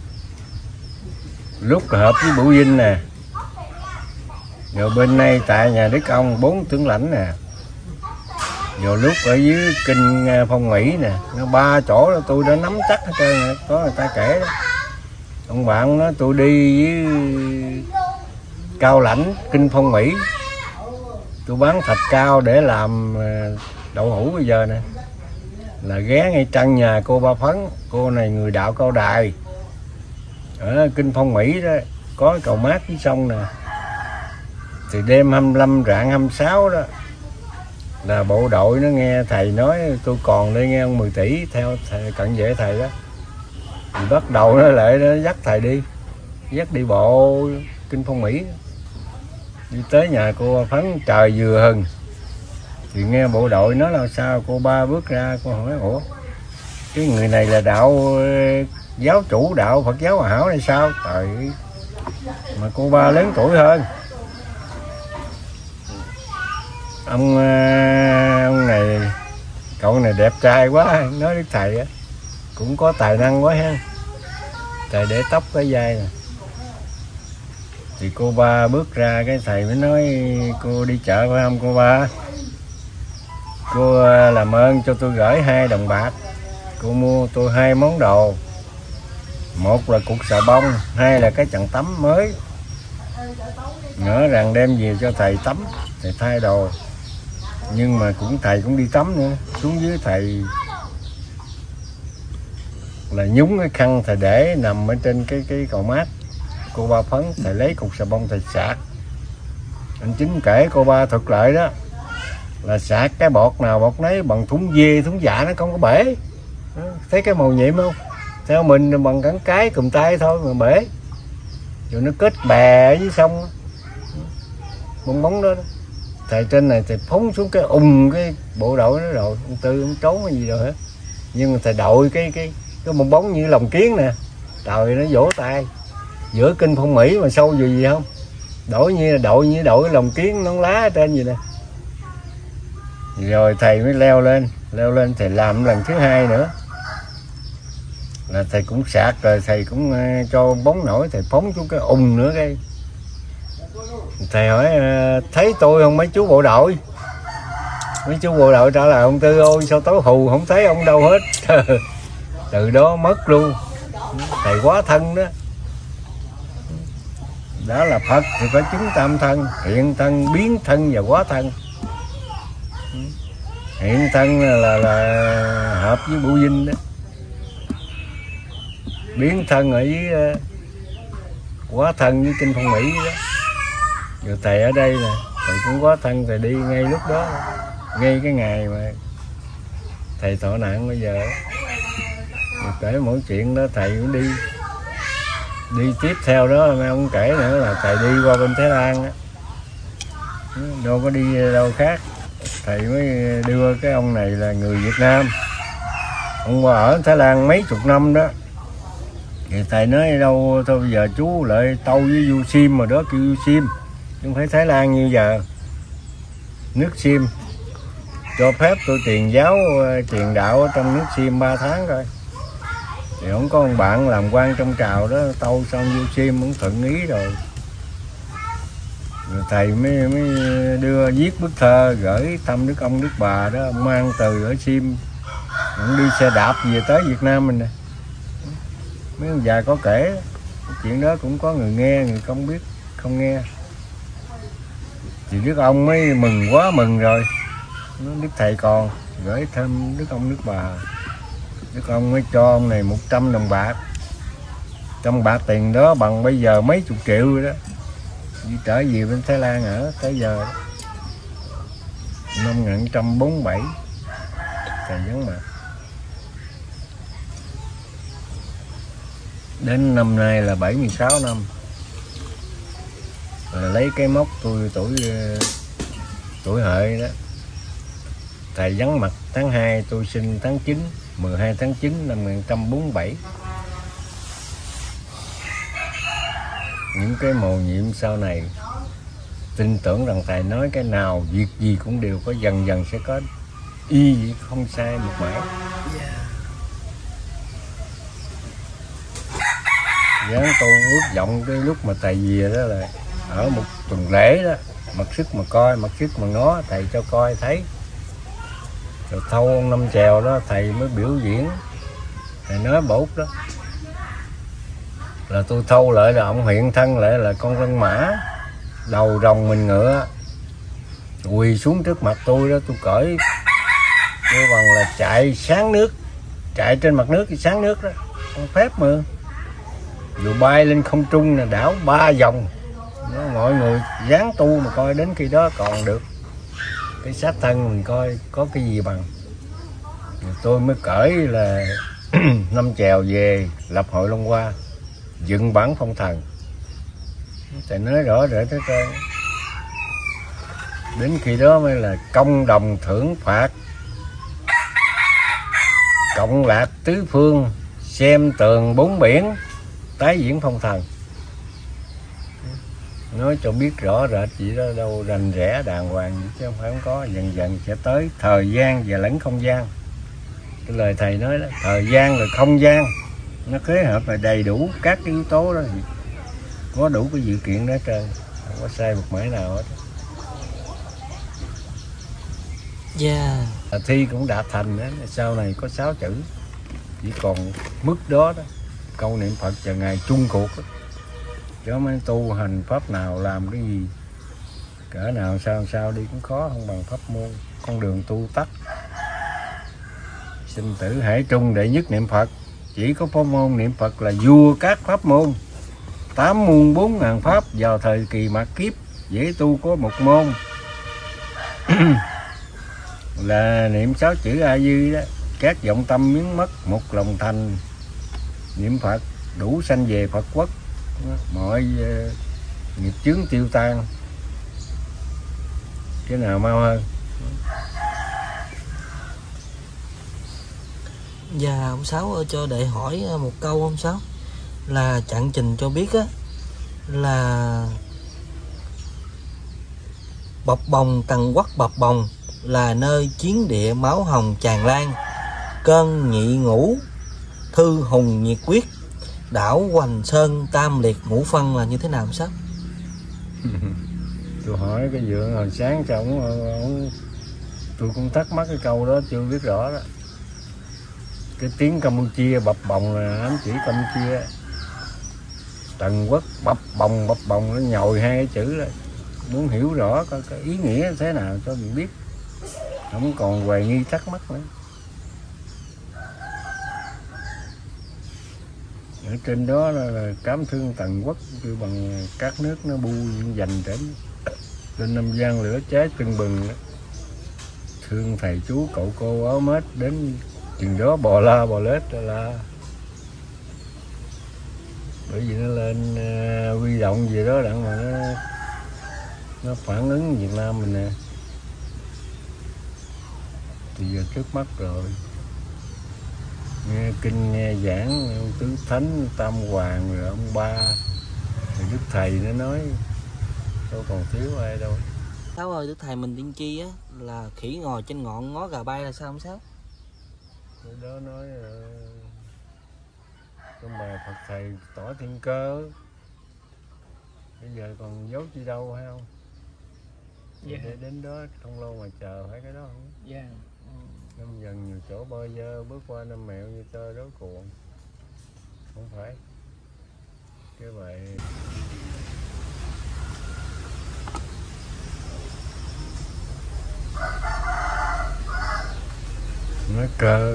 Lúc hợp với Bửu Vinh nè, rồi bên đây tại nhà Đức Ông 4 tướng lãnh nè, rồi lúc ở dưới kinh Phong Mỹ nè, nó 3 chỗ đó tôi đã nắm chắc hết trơn, có người ta kể đó. Ông bạn nói tôi đi với Cao Lãnh kinh Phong Mỹ, tôi bán thạch cao để làm đậu hũ bây giờ nè, là ghé ngay chân nhà cô Ba Phấn. Cô này người đạo Cao Đài ở kinh Phong Mỹ đó, có cầu mát dưới sông nè. Thì đêm 25 rạng 26 đó là bộ đội nó nghe thầy nói tôi còn đây nghe ông 10 tỷ theo thầy, cận vệ thầy đó, thì bắt đầu nó lại nó dắt thầy đi, dắt đi bộ kinh Phong Mỹ, đi tới nhà cô Phấn trời vừa hừng. Thì nghe bộ đội nói là sao, cô Ba bước ra, cô hỏi ủa cái người này là đạo giáo chủ đạo Phật giáo Hòa Hảo hay sao? Trời, mà cô Ba lớn tuổi hơn. Ông này, cậu này đẹp trai quá, nói Đức Thầy á cũng có tài năng quá ha. Thầy để tóc cái vai nè. Thì cô Ba bước ra, cái thầy mới nói cô đi chợ phải không cô Ba? Cô làm ơn cho tôi gửi 2 đồng bạc, cô mua tôi 2 món đồ, một là cục xà bông, 2 là cái chằn tắm mới, ngỡ rằng đem về cho thầy tắm, thầy thay đồ. Nhưng mà thầy cũng đi tắm nữa, xuống dưới thầy là nhúng cái khăn thầy để nằm ở trên cái cầu mát. Cô Ba Phấn thầy lấy cục xà bông thầy sạc. Anh Chính kể cô Ba thuật lại đó, là sạc cái bọt nào bọt nấy bằng thúng dê thúng dạ, nó không có bể. Thấy cái màu nhiệm không? Theo mình bằng cái cùm tay thôi mà bể. Rồi nó kết bè ở dưới sông, bong bóng đó. Thầy trên này thầy phóng xuống cái cái bộ đội đó rồi, ông Tư ông trốn cái gì rồi hết. Nhưng mà thầy đội cái bong bóng như lồng kiến nè, trời nó vỗ tay. Giữa kinh Phong Mỹ mà sâu dù gì không? Đổi như đội lồng kiến nón lá ở trên gì nè. Rồi thầy mới leo lên thầy làm lần thứ 2 nữa. Là thầy cũng sạc rồi, thầy cũng cho bóng nổi, thầy phóng xuống cái nữa cái. Thầy hỏi thấy tôi không mấy chú bộ đội? Mấy chú bộ đội trả lời ông Tư ơi sao tối hù không thấy ông đâu hết. Từ đó mất luôn. Thầy quá thân đó. Đó là Phật thì phải chứng tam thân, hiện thân, biến thân và quá thân. Hiện thân là hợp với Bửu Vinh đó, biến thân ở với quá thân với kinh Phong Mỹ đó. Rồi thầy ở đây nè, thầy cũng quá thân, thầy đi ngay lúc đó, ngay cái ngày mà thầy thọ nạn bây giờ. Rồi kể mỗi chuyện đó thầy cũng đi tiếp theo đó. Mấy ông kể nữa là thầy đi qua bên Thái Lan á, đâu có đi đâu khác. Thầy mới đưa cái ông này là người Việt Nam, ông qua ở Thái Lan mấy chục năm đó. Thì thầy nói đâu thôi bây giờ chú lại tâu với Du Sim mà đó, kêu Du Sim chứ không phải Thái Lan như giờ. Nước Sim cho phép tôi truyền đạo ở trong nước Sim 3 tháng coi. Thì không có ông bạn làm quan trong trào đó, tâu xong Du Sim cũng thuận ý rồi. Rồi thầy mới đưa viết bức thơ gửi thăm Đức Ông Đức Bà đó, ông mang từ ở Sim, ông đi xe đạp về tới Việt Nam mình nè. Mấy ông già có kể chuyện đó, cũng có người nghe, người không biết không nghe. Thì Đức Ông mới mừng quá mừng rồi, Nó đức thầy còn gửi thêm đức ông đức bà. Đức ông mới cho ông này 100 đồng bạc. 100 bạc tiền đó bằng bây giờ mấy chục triệu rồi đó. Đi trở về bên Thái Lan ở tới giờ đó. Năm 1947 thầy vắng mặt. Đến năm nay là 76 năm. Rồi lấy cái mốc tôi tuổi hợi đó. Thầy vắng mặt tháng 2, tôi sinh tháng 9, 12 tháng 9 năm 1947. Những cái mầu nhiệm sau này tin tưởng rằng thầy nói cái nào việc gì cũng đều có dần dần sẽ có y vậy, không sai một mãi. Dán tu ước vọng cái lúc mà thầy về đó là ở một tuần lễ đó, mặc sức mà coi, mặc sức mà ngó, thầy cho coi thấy. Rồi thâu ông Năm Chèo đó thầy mới biểu diễn, thầy nói bột đó là tôi thâu lại là ông hiện thân lại là con lân mã đầu rồng mình ngựa quỳ xuống trước mặt tôi đó, tôi cởi kêu bằng là chạy sáng nước, chạy trên mặt nước thì sáng nước đó, con phép mà. Rồi bay lên không trung là đảo 3 vòng, mọi người dán tu mà coi, đến khi đó còn được cái xác thân mình coi có cái gì bằng. Rồi tôi mới cởi là Năm Chèo về lập hội Long Hoa, dựng bản phong thần. Thầy nói rõ rệt hết trơn. Đến khi đó mới là công đồng thưởng phạt, cộng lạc tứ phương, xem tường bốn biển, tái diễn phong thần. Nói cho biết rõ rệt gì đó, đâu rành rẽ đàng hoàng chứ không phải không có. Dần dần sẽ tới thời gian và lẫn không gian. Cái lời thầy nói đó, thời gian rồi không gian nó kết hợp là đầy đủ các cái yếu tố đó, có đủ cái dự kiện đó trơn, không có sai một mãi nào hết. Thi cũng đã thành đó, sau này có 6 chữ, chỉ còn mức đó đó, câu niệm Phật chờ ngày chung cuộc đó. Chứ mấy tu hành pháp nào làm cái gì cỡ nào sao đi cũng khó không bằng pháp môn. Con đường tu tắt, sinh tử hải trung đệ nhất niệm Phật. Chỉ có pháp môn niệm Phật là vua các pháp môn, 8 muôn 4.000 pháp. Vào thời kỳ mạt kiếp dễ tu có một môn là niệm 6 chữ A Di đó. Các vọng tâm biến mất, một lòng thành niệm Phật, đủ sanh về Phật quốc, mọi nghiệp chướng tiêu tan. Cái nào mau hơn? Dạ ông Sáu ơi, cho đệ hỏi một câu ông Sáu, là Trạng Trình cho biết á là Bập Bồng Tần Quốc Bập Bồng là nơi chiến địa máu hồng tràn lan, cơn nhị ngũ thư hùng nhiệt quyết, đảo Hoành Sơn tam liệt ngũ phân là như thế nào sao? Tôi hỏi cái dượng hồi sáng sao ông tôi cũng thắc mắc cái câu đó chưa biết rõ đó. Cái tiếng Campuchia Bập Bồng là ám chỉ Campuchia. Tần Quốc Bập Bồng nó nhồi hai cái chữ đó. Muốn hiểu rõ coi cái ý nghĩa thế nào cho mình biết, không còn hoài nghi thắc mắc nữa. Ở trên đó là cám thương Tần Quốc, kêu bằng các nước nó bu dành đến. Trên Nam Giang lửa cháy tưng bừng đó. Thương thầy chú cậu cô áo mết, đến chừng đó bò la bò lết là bởi vì nó lên huy động gì đó đặng mà nó phản ứng Việt Nam mình nè. Thì giờ trước mắt rồi, nghe kinh nghe giảng ông Tứ Thánh Tam Hoàng rồi ông Ba thì Đức Thầy nó nói đâu còn thiếu ai đâu. Sáu ơi, Đức Thầy mình tiên tri á là khỉ ngồi trên ngọn ngó gà bay là sao không Sáu? Cái đó nói trong bài Phật Thầy tỏ thiên cơ, bây giờ còn dấu chi đâu hay không? Để đến đó không lâu mà chờ phải cái đó không? Năm dần nhiều chỗ bơi dơ, bước qua năm mẹo như tơ rối cuộn, không phải cái vậy. Nói cơ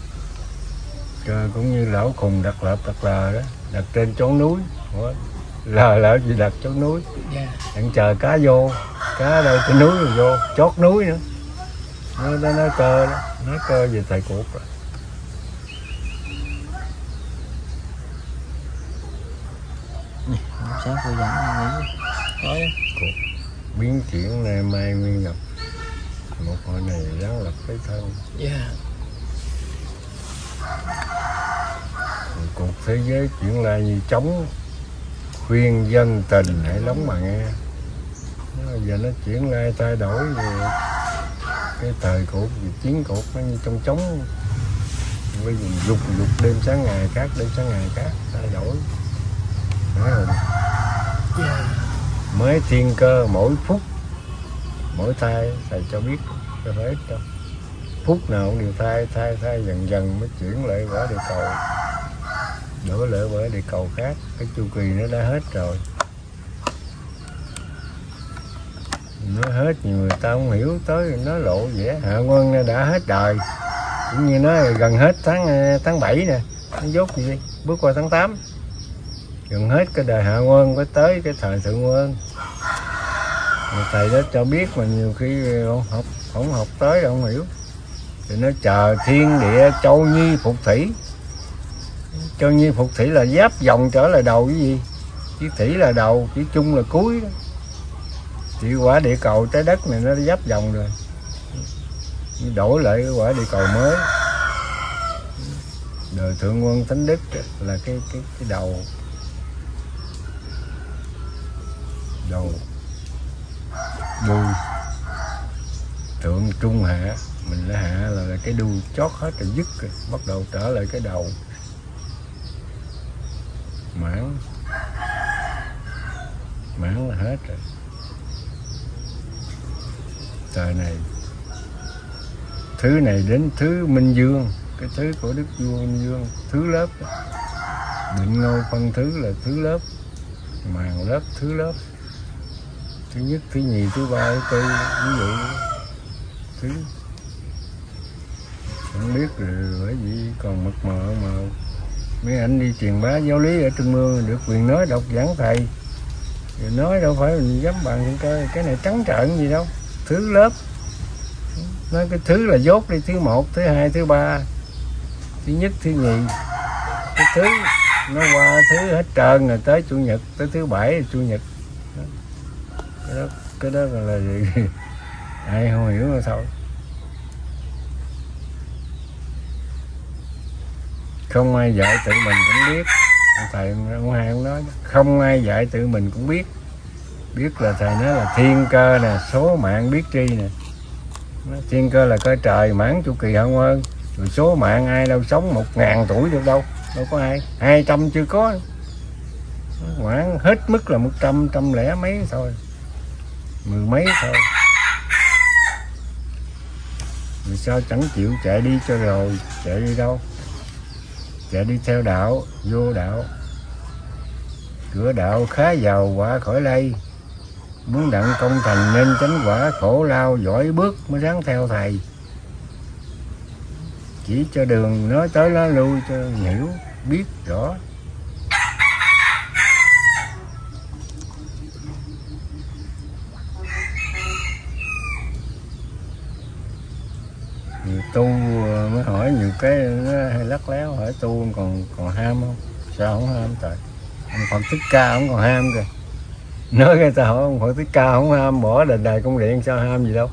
cũng như lão khùng đặt lợp đặt lờ đó, đặt trên chốn núi. Ủa, lờ gì đặt chốn núi, đang chờ cá vô, cá đâu trên núi rồi vô chót núi nữa. Nó nói cơ đó, nói cơ về thầy cuộc rồi. Sáng cô dẫn nghỉ Nói Cuộc biến chuyển nay mai nguyên gặp, một hội này ráng lập cái thân. Cuộc thế giới chuyển lại như trống, khuyên dân tình hãy lắng mà nghe. Giờ nó chuyển lại thay đổi về cái thời cuộc, chiến cuộc nó như trong trống, bây giờ dục đêm sáng ngày khác, đêm sáng ngày khác, thay đổi. Mới thiên cơ mỗi phút mỗi thay, thầy cho biết cho hết đâu, phút nào cũng đều thay dần dần mới chuyển lại quả địa cầu, đổ lại quả địa cầu khác. Cái chu kỳ nó đã hết rồi, nó hết nhiều người ta không hiểu, tới nó lộ vẻ Hạ Quân đã hết đời, cũng như nó gần hết tháng 7 nè, nó dốt gì đi, bước qua tháng 8 gần hết cái đời Hạ Quân, có tới cái thời Thượng Quân. Thầy đó cho biết mà nhiều khi không học tới không hiểu, thì nó chờ thiên địa châu nhi phục thủy. Châu nhi phục thủy là giáp dòng trở lại đầu cái gì, chữ thủy là đầu, chữ chung là cuối đó. Thì quả địa cầu trái đất này nó giáp dòng rồi, đổi lại cái quả địa cầu mới. Đời Thượng Quân Thánh Đức là cái đầu đuôi, thượng trung hạ, mình là hạ là cái đuôi chót hết rồi, dứt rồi, bắt đầu trở lại cái đầu mãn là hết rồi. Trời này, thứ này đến thứ Minh Dương, cái thứ của Đức Vua Minh Dương, thứ lớp, định ngôi phân thứ là thứ lớp, màn lớp thứ lớp, thứ nhất, thứ nhì, thứ ba, thứ tư, ví dụ thứ không biết rồi, bởi vì còn mập mờ mà mấy anh đi truyền bá giáo lý ở Trung ương được quyền nói đọc giảng thầy, rồi nói đâu phải mình dám bằng cái này trắng trợn gì đâu. Thứ lớp, nói cái thứ là dốt đi, thứ 1, thứ 2, thứ 3, thứ nhất, thứ nhì, cái thứ nó qua thứ hết trơn rồi, tới chủ nhật, tới thứ 7 là chủ nhật. Cái đó là gì? Ai không hiểu là thôi. Không ai dạy tự mình cũng biết, thầy ông Hai cũng nói không ai dạy tự mình cũng biết. Biết là thầy nói là thiên cơ nè, số mạng biết tri nè. Thiên cơ là coi trời, mãn chu kỳ Hạ Quân, rồi số mạng ai đâu sống 1000 tuổi được đâu, đâu có ai, 200 chưa có, khoảng hết mức là 100, 100 mấy thôi, 10 mấy thôi. Vì sao chẳng chịu chạy đi cho rồi, chạy đi đâu? Chạy đi theo đạo, vô đạo, cửa đạo khá giàu quả khỏi lây, muốn đặng công thành nên tránh quả khổ lao, giỏi bước mới ráng theo thầy. Chỉ cho đường nói tới nói lui cho hiểu biết rõ. Nhiều tu mới hỏi nhiều cái nó hay lắc léo, hỏi tu còn ham không? Sao không ham? Trời, ông Phật Thích Ca không còn ham kìa. Nói cái ta hỏi ông Phật Thích Ca không ham, bỏ đền đài công điện sao ham gì đâu.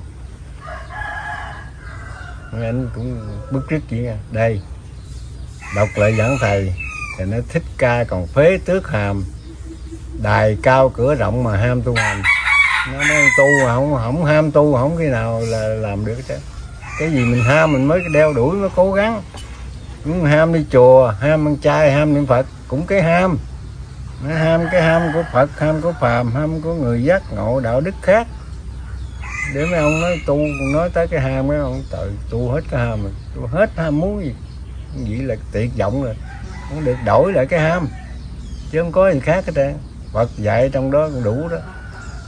Anh cũng bức rứt vậy nha. Đây, đọc lại giảng thầy thì nó Thích Ca còn phế tước hàm, đài cao cửa rộng mà ham tu hành. Nó nói tu mà không ham tu, không khi nào là làm được chứ. Cái gì mình ham mình mới đeo đuổi, mới cố gắng. Cũng ham đi chùa, ham ăn chay, ham niệm Phật, cũng cái ham. Nó ham cái ham của Phật, ham của phàm, ham của người giác ngộ đạo đức khác. Để mấy ông nói tu, nói tới cái ham, mấy ông trời tu hết cái ham rồi, tu hết ham muốn gì. Vậy là tuyệt vọng rồi, không được đổi lại cái ham, chứ không có gì khác hết trơn. Phật dạy trong đó cũng đủ đó.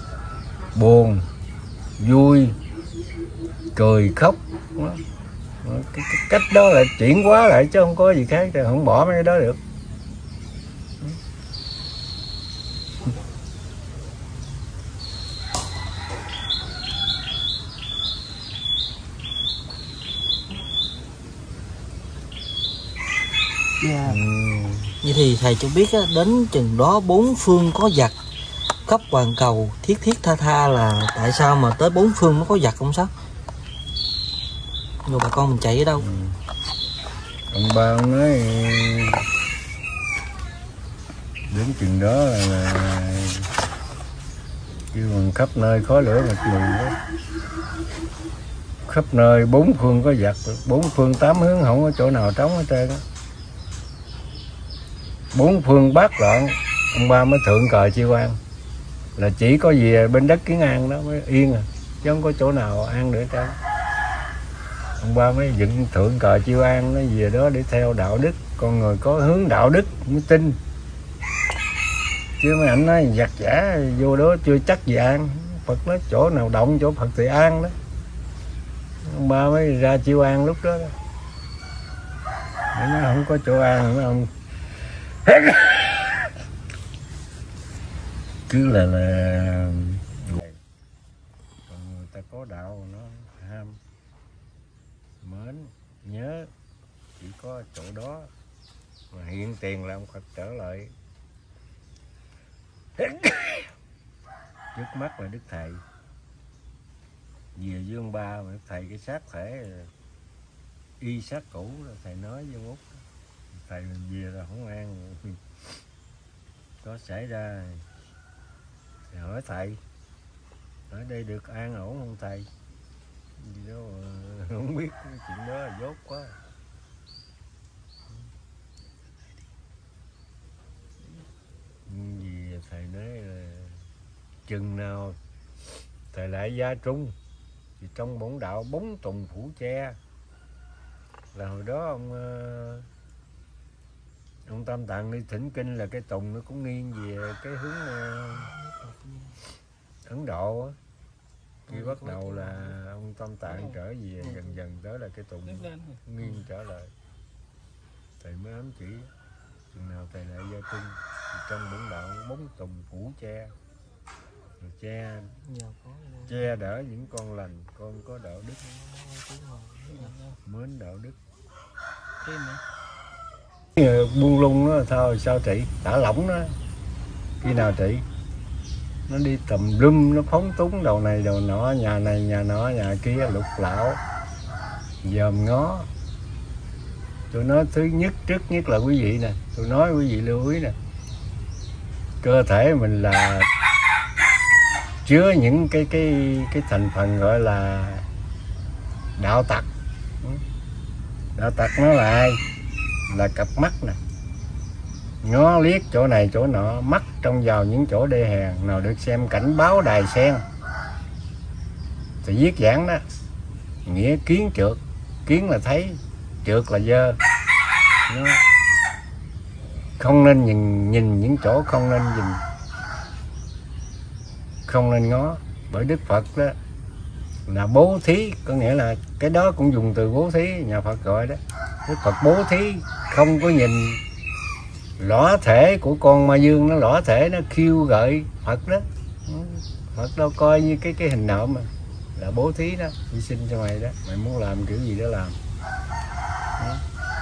Buồn, vui, cười, khóc, cái cách đó là chuyển hóa lại chứ không có gì khác, không bỏ mấy cái đó được. Yeah. Vậy thì thầy cho biết á, đến chừng đó bốn phương có giặc khắp hoàn cầu thiết thiết tha tha là tại sao mà tới bốn phương mới có giặc không sao? Rồi bà con mình chạy ở đâu? Ông ba ông nói đến chừng đó là kêu bằng khắp nơi khói lửa mặt trời đó. Khắp nơi bốn phương có giặc, bốn phương tám hướng không có chỗ nào trống hết trơn á. Bốn phương bát loạn, ông ba mới thượng cờ chiêu an, là chỉ có về bên đất Kiến An đó mới yên à, chứ không có chỗ nào an nữa trơn. Ông ba mới dựng thượng cờ chiêu an, nó về đó để theo đạo đức, con người có hướng đạo đức mới tin, chứ mấy ảnh nói giặc giả vô đó chưa chắc gì an. Phật nói chỗ nào động chỗ Phật thì an đó. Ông ba mới ra chiêu an lúc đó, nó không có chỗ an nữa ông cứ là còn người ta có đạo nó ham mến nhớ chỉ có chỗ đó mà hiện tiền là ông Phật trở lại. Trước mắt là Đức Thầy về với ông ba, mà thầy cái xác thể y xác cũ, thầy nói với ông Út thầy mình về là không an. Có xảy ra thì hỏi thầy ở đây được an ổn không thầy, gì đó không biết, chuyện đó là dốt quá. Vì thầy nói là chừng nào thầy lại gia trung thì trong bổn đạo bóng tùng phủ che, là hồi đó ông Tam Tạng đi thỉnh kinh là cái tùng nó cũng nghiêng về cái hướng Ấn Độ á. Khi bắt đầu là ông Tam Tạng trở về, dần dần tới là cái tùng nghiêng trở lại. Thầy mới ám chỉ chừng nào thầy lại gia trung thì trong bổn đạo bóng tùng phủ che, rồi che đỡ những con lành, con có đạo đức, mến đạo đức. Buông lung nó thôi sao trị, thả lỏng nó khi nào trị. Nó đi tùm lum, nó phóng túng đầu này đầu nọ, nhà này nhà nọ, nhà kia, lục lạo dòm ngó. Tôi nói thứ nhất, trước nhất là quý vị nè, tôi nói quý vị lưu ý nè, cơ thể mình là chứa những cái thành phần gọi là đạo tặc. Đạo tặc nó là ai? Là cặp mắt nè, ngó liếc chỗ này chỗ nọ, mắt trông vào những chỗ đê hèn, nào được xem cảnh báo đài sen thì viết giảng đó, nghĩa kiến trượt, kiến là thấy, trượt là dơ. Nó không nên nhìn những chỗ không nên nhìn, không nên ngó. Bởi Đức Phật đó là bố thí, có nghĩa là cái đó cũng dùng từ bố thí, nhà Phật gọi đó. Đức Phật bố thí không có nhìn lõa thể của con ma dương, nó lõa thể nó khiêu gợi Phật đó. Phật đâu coi như cái hình nộm mà, là bố thí đó, hy sinh cho mày đó, mày muốn làm kiểu gì đó làm. Đó.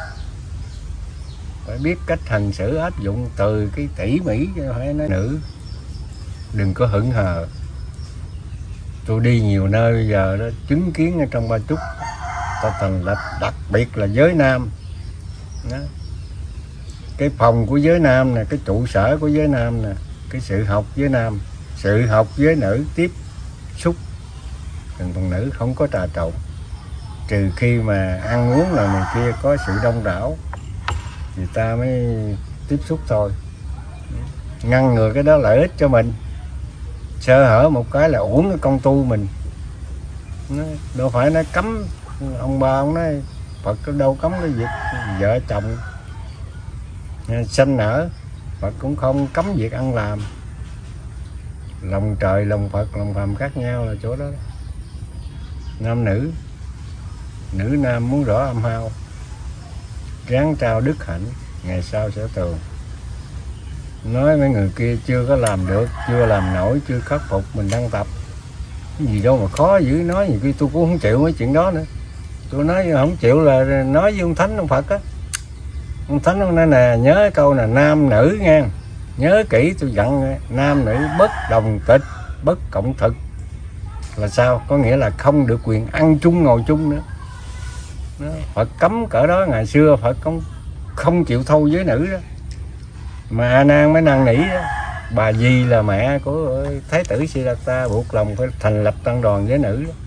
Phải biết cách hành xử áp dụng từ cái tỉ mỉ, cho phải nói nữ đừng có hững hờ. Tôi đi nhiều nơi bây giờ đó, chứng kiến ở trong Ba Chúc ta thành lập, đặc biệt là giới nam đó. Cái phòng của giới nam nè, cái trụ sở của giới nam nè, cái sự học giới nam, sự học giới nữ, tiếp xúc từng phần nữ không có trà trộn, trừ khi mà ăn uống là này kia có sự đông đảo thì ta mới tiếp xúc thôi. Ngăn ngừa cái đó lợi ích cho mình, sơ hở một cái là uổng cái công tu mình. Nó đâu phải nó cấm, ông ba ông nói Phật đâu cấm cái việc vợ chồng sanh nở, Phật cũng không cấm việc ăn làm. Lòng trời, lòng Phật, lòng phàm khác nhau là chỗ đó, nam nữ. nữ nam muốn rõ âm hao, ráng trao đức hạnh, ngày sau sẽ tường. Nói mấy người kia chưa có làm được, chưa làm nổi, chưa khắc phục, mình đang tập. Cái gì đâu mà khó dữ, nói nhiều khi tôi cũng không chịu mấy chuyện đó nữa. Tôi nói không chịu là nói với ông Thánh, ông Phật á. Ông Thánh ông nói nè, nhớ câu là nam nữ nha. Nhớ kỹ tôi dặn, nam nữ bất đồng tịch, bất cộng thực. Là sao? Có nghĩa là không được quyền ăn chung ngồi chung nữa. Đó, Phật cấm cỡ đó, ngày xưa Phật không chịu thâu với nữ đó. Mà A Nan mới năn nỉ đó. Bà Di là mẹ của Thái tử Siddhartha buộc lòng phải thành lập tăng đoàn với nữ đó.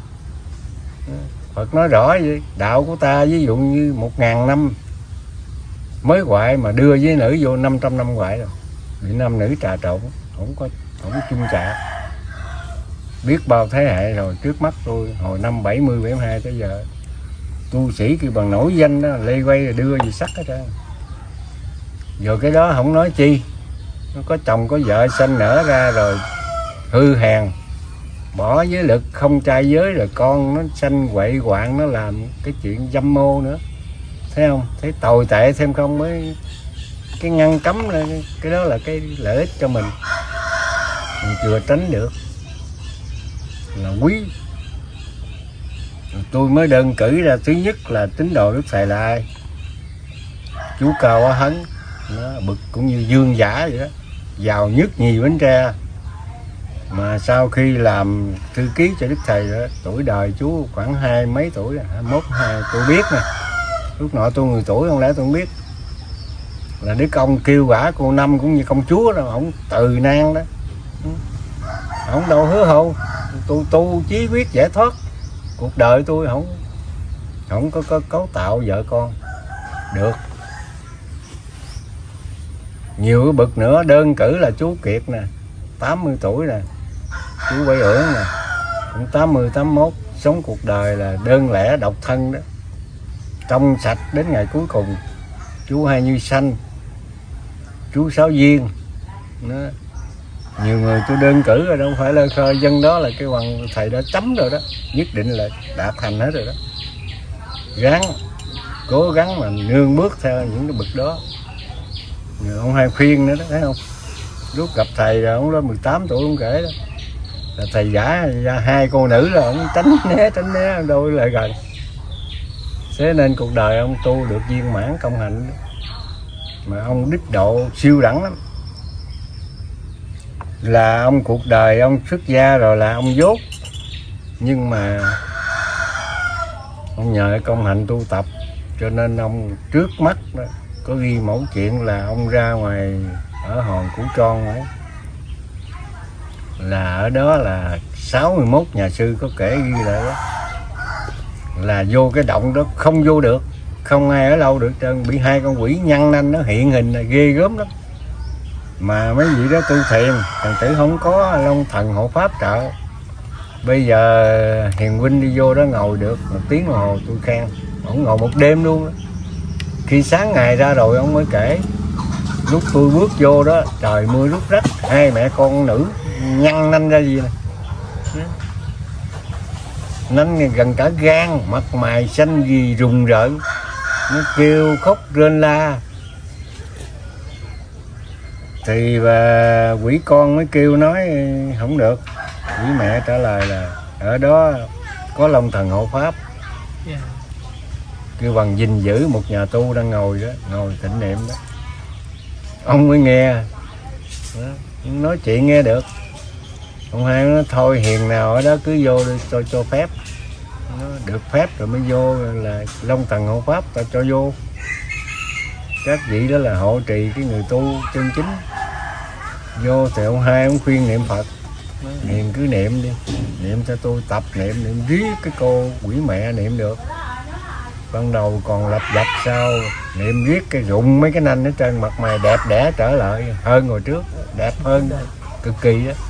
Phật nói rõ vậy, đạo của ta ví dụ như 1000 năm mới ngoại mà đưa với nữ vô 500 năm ngoại rồi. Bị nam nữ trà trộn, không có chung chạ. Biết bao thế hệ rồi, trước mắt tôi hồi năm 70, 72 tới giờ tu sĩ kêu bằng nổi danh đó, lê quay rồi đưa gì sắc hết trơn. Rồi cái đó không nói chi, nó có chồng có vợ sanh nở ra rồi hư hèn, bỏ giới lực không trai giới, rồi con nó sanh quậy quạng, nó làm cái chuyện dâm mô nữa, thấy không? Thấy tồi tệ thêm không, mới cái ngăn cấm là cái đó là cái lợi ích cho mình chưa tránh được là quý. Rồi tôi mới đơn cử ra, thứ nhất là tín đồ Đức Thầy là ai? Chú Cao Á Hấn, nó bực cũng như Dương Giả vậy đó, giàu nhất nhì Bến Tre. Mà sau khi làm thư ký cho Đức Thầy đó, tuổi đời chú khoảng 20 mấy tuổi, 21, 22, tôi biết nè. Lúc nọ tôi 10 tuổi, không lẽ tôi không biết. Là Đức ông kêu quả cô Năm cũng như công chúa đó, ổng từ nan đó. Ổng đâu hứa hôn, tôi tu chí quyết giải thoát. Cuộc đời tôi không có cấu tạo vợ con được. Nhiều cái bậc nữa, đơn cử là chú Kiệt nè, 80 tuổi nè, chú Bảy Ưởng nè, cũng 80, 81, sống cuộc đời là đơn lẻ độc thân đó, trong sạch đến ngày cuối cùng. Chú Hai Như Xanh, chú Sáu Viên đó. Nhiều người tôi đơn cử rồi, đâu phải là khơi dân đó là cái bằng thầy đã chấm rồi đó, nhất định là đạt thành hết rồi đó. Ráng cố gắng mà nương bước theo những cái bậc đó. Rồi ông Hai khuyên nữa đó, thấy không? Lúc gặp thầy rồi ông đó 18 tuổi ông kể đó, là thầy giả ra 2 cô nữ là ông tránh né đôi lại gần. Thế nên cuộc đời ông tu được viên mãn công hạnh đó. Mà ông đích độ siêu đẳng lắm. Là ông cuộc đời ông xuất gia rồi là ông dốt, nhưng mà ông nhờ công hạnh tu tập cho nên ông trước mắt đó, có ghi mẫu chuyện là ông ra ngoài ở hòn Củ Tròn ấy, là ở đó là 61 nhà sư có kể ghi lại đó, là vô cái động đó không vô được, không ai ở lâu được trơn, bị 2 con quỷ nhăn nanh nó hiện hình là ghê gớm lắm. Mà mấy vị đó tu thiền, thằng tử không có Long Thần hộ pháp trợ. Bây giờ Hiền huynh đi vô đó ngồi được 1 tiếng đồng hồ tôi khen. Ông ngồi 1 đêm luôn đó. Khi sáng ngày ra rồi ông mới kể, lúc tôi bước vô đó trời mưa rút rách, 2 mẹ con nữ nhăn nanh ra gì nè, nanh gần cả gan, mặt mày xanh gì rùng rợn, nó kêu khóc rên la. Thì bà quỷ con mới kêu nói không được. Quỷ mẹ trả lời là ở đó có Long Thần hộ pháp. Kêu bằng gìn giữ một nhà tu đang ngồi đó, ngồi tịnh niệm đó. Ông mới nghe đó, nói chuyện nghe được. Ông Hai nói thôi hiền nào ở đó cứ vô đi, cho phép. Nó được phép rồi mới vô, là Long Thần hộ pháp ta cho vô. Các vị đó là hộ trì cái người tu chân chính. Vô thì ông Hai ông khuyên niệm Phật, niệm cứ niệm đi, niệm cho tôi tập niệm riết cái cô quỷ mẹ niệm được. Ban đầu còn lập dập, sau niệm riết cái rụng mấy cái nanh ở trên mặt mày đẹp đẽ trở lại hơn hồi trước, đẹp hơn cực kỳ đó.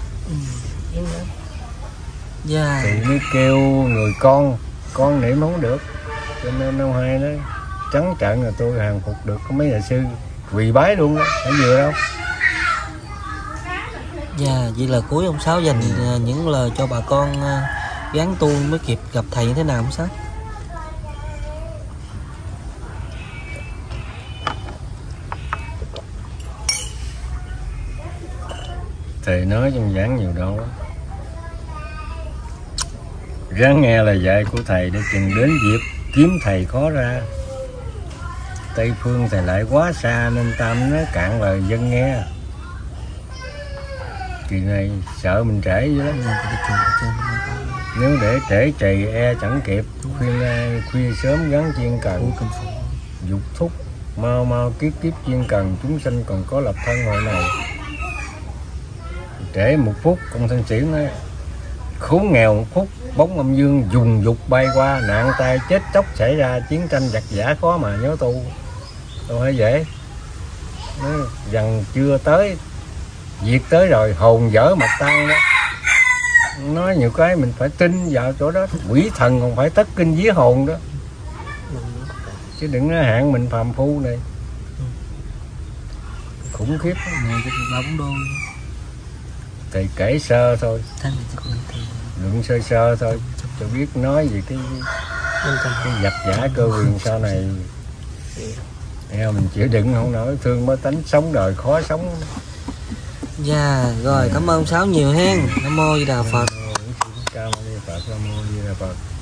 Thì mới kêu người con niệm không được, cho nên ông Hai nói trắng trợn là tôi hàng phục được có mấy nhà sư quỳ bái luôn đó, phải vừa đâu. Dạ, vậy là cuối ông Sáu dành những lời cho bà con gắng tu mới kịp gặp thầy như thế nào không Sáu? thầy nói trong giảng nhiều đoạn lắm. Ráng nghe lời dạy của thầy để chừng đến dịp kiếm thầy khó ra. Tây phương thầy lại quá xa nên Tam nói cạn lời dân nghe. Kỳ này sợ mình trễ dữ lắm. Nếu để trễ trì e chẳng kịp. Khuyên ai khuya sớm gắn chuyên cần. Dục thúc mau mau kiếp kiếp chuyên cần. Chúng sanh còn có lập thân hội này. Trễ một phút công thân sĩ nói khốn nghèo một phút. Bóng âm dương dùng dục bay qua. Nạn tai chết chóc xảy ra. Chiến tranh giặc giả khó mà nhớ tu. Đâu phải dễ. Nói rằng chưa tới việc tới rồi hồn dở mặt tan đó. Nói nhiều cái mình phải tin vào chỗ đó. Quỷ thần còn phải tất kinh vía hồn đó. Chứ đừng nói hạn mình phàm phu này. Khủng khiếp. Thì kể sơ thôi. Luận sơ sơ thôi. Cho biết nói về cái giặc giả cơ quyền sau này. Mình chịu đựng không nổi. Thương mới tánh sống đời khó sống. Dạ, rồi cảm ơn Sáu nhiều hen. Nam mô Di Đà Phật. Nam mô Di Đà Phật.